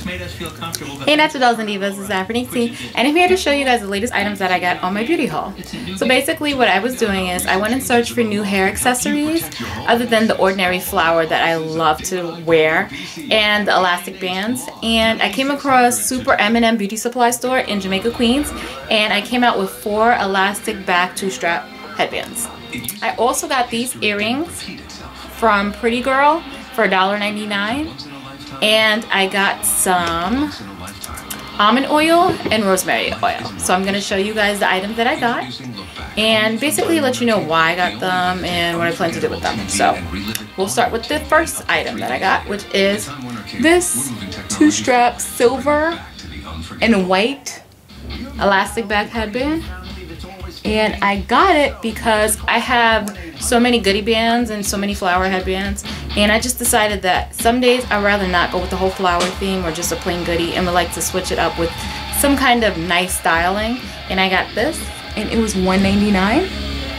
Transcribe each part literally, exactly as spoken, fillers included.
Hey Natural Dolls and Divas, this is Aphrodite, and I'm here to show you guys the latest items that I got on my beauty haul. So basically what I was doing is I went and searched for new hair accessories other than the ordinary flower that I love to wear and the elastic bands, and I came across Super M and M Beauty Supply Store in Jamaica, Queens, and I came out with four elastic back two-strap headbands. I also got these earrings from Pretty Girl for a dollar ninety-nine. And I got some almond oil and rosemary oil. So I'm going to show you guys the items that I got and basically let you know why I got them and what I plan to do with them. So we'll start with the first item that I got, which is this two-strap silver and white elastic back headband. And I got it because I have so many goodie bands and so many flower headbands, and I just decided that some days I'd rather not go with the whole flower theme or just a plain goodie and would like to switch it up with some kind of nice styling. And I got this, and it was one ninety-nine.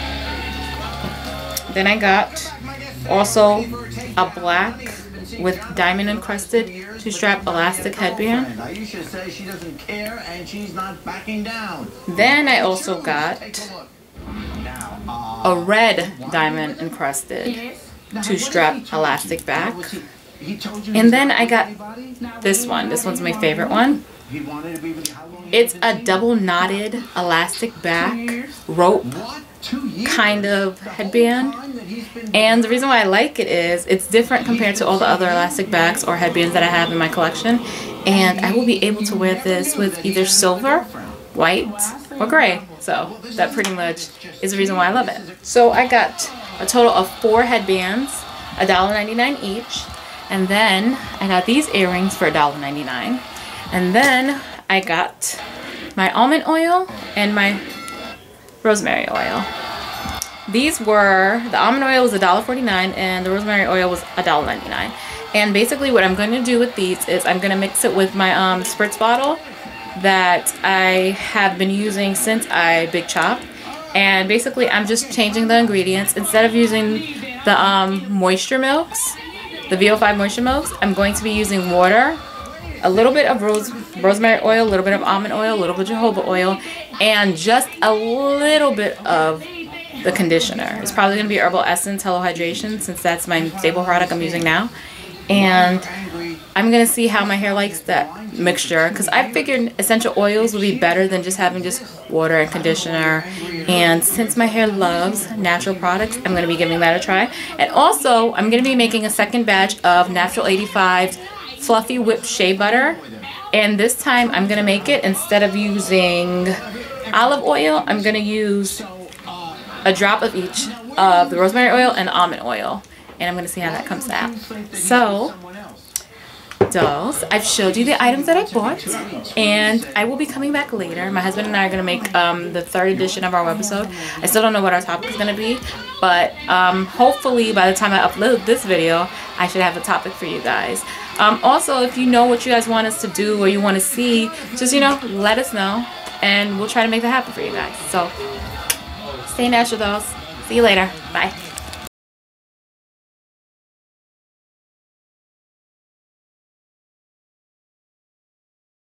Then I got also a black with diamond encrusted two-strap elastic headband. Then I also got a red diamond encrusted two-strap elastic back. And then I got this one. This one's my favorite one. It's a double knotted elastic back rope kind of headband, and the reason why I like it is it's different compared to all the other elastic backs or headbands that I have in my collection, and I will be able to wear this with either silver, white, or gray. So that pretty much is the reason why I love it. So I got a total of four headbands, a dollar ninety-nine each, and then I got these earrings for a dollar ninety-nine, and then I got my almond oil and my rosemary oil. These were, the almond oil was a dollar forty-nine and the rosemary oil was a dollar ninety-nine. And basically what I'm going to do with these is I'm going to mix it with my um, spritz bottle that I have been using since I big chopped. And basically I'm just changing the ingredients. Instead of using the um, moisture milks, the V O five moisture milks, I'm going to be using water, a little bit of rose, rosemary oil, a little bit of almond oil, a little bit of jojoba oil, and just a little bit of the conditioner. It's probably going to be Herbal Essence Hello Hydration, since that's my staple product I'm using now. And I'm going to see how my hair likes that mixture, because I figured essential oils would be better than just having just water and conditioner. And since my hair loves natural products, I'm going to be giving that a try. And also, I'm going to be making a second batch of Natural eighty-five's Fluffy Whipped Shea Butter, and this time I'm gonna make it, instead of using olive oil, I'm gonna use a drop of each of the rosemary oil and almond oil, and I'm gonna see how that comes out. So dolls, I've showed you the items that I bought, and I will be coming back later. My husband and I are gonna make um, the third edition of our webisode. I still don't know what our topic is gonna be, but um, hopefully by the time I upload this video I should have a topic for you guys. Um, also, if you know what you guys want us to do or you want to see, just, you know, let us know and we'll try to make that happen for you guys. So stay natural, dolls. See you later. Bye.